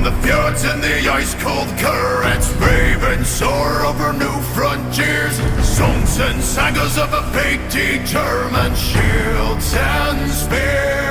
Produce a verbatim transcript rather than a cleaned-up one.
the fjords and the ice-cold currents, brave and soar over new frontiers. Songs and sagas of a fate determined, shields and spears.